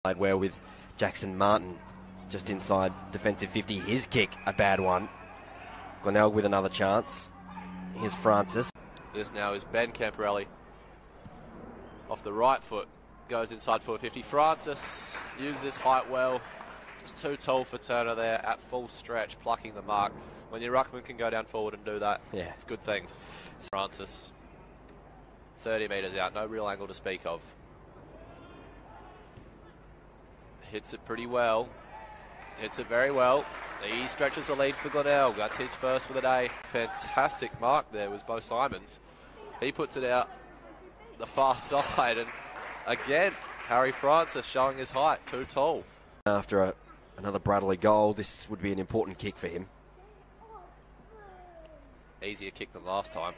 Played well with Jackson Martin just inside defensive 50. His kick, a bad one. Glenelg with another chance. Here's Francis. This now is Ben Camporelli. Off the right foot, goes inside 450. Francis uses his height well. It's too tall for Turner there at full stretch, plucking the mark. When your ruckman can go down forward and do that, yeah, it's good things. Francis, 30 metres out, no real angle to speak of. Hits it pretty well. Hits it very well. He stretches the lead for Glenelg. That's his first for the day. Fantastic mark there was Bo Simons. He puts it out the far side, and again, Harry Francis showing his height, too tall. After another Bradley goal, this would be an important kick for him. Easier kick than last time.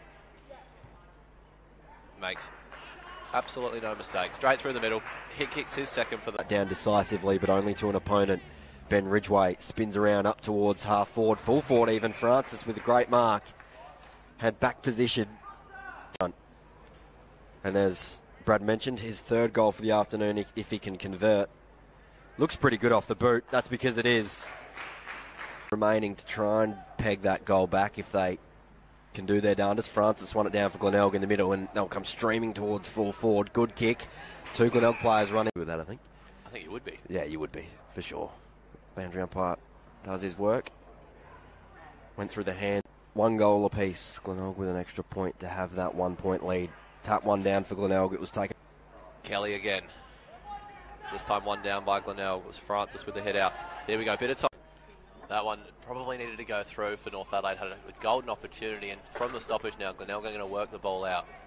Makes absolutely no mistake. Straight through the middle. He kicks his second for the... Down decisively, but only to an opponent. Ben Ridgway spins around up towards half forward, full forward even. Francis with a great mark. Had back position. And as Brad mentioned, his third goal for the afternoon, if he can convert. Looks pretty good off the boot. That's because it is. Remaining to try and peg that goal back if they can do their darndest. Francis won it down for Glenelg in the middle, and they'll come streaming towards full forward. Good kick. Two Glenelg players running with that, I think. I think you would be. Yeah, you would be, for sure. Boundary umpire does his work. Went through the hand. 1 goal apiece. Glenelg with an extra point to have that 1 point lead. Tap one down for Glenelg. It was taken. Kelly again. This time one down by Glenelg. It was Francis with the head out. Here we go. Bit of time. That one probably needed to go through for North Adelaide. Had a golden opportunity, and from the stoppage now, Glenelg are going to work the ball out.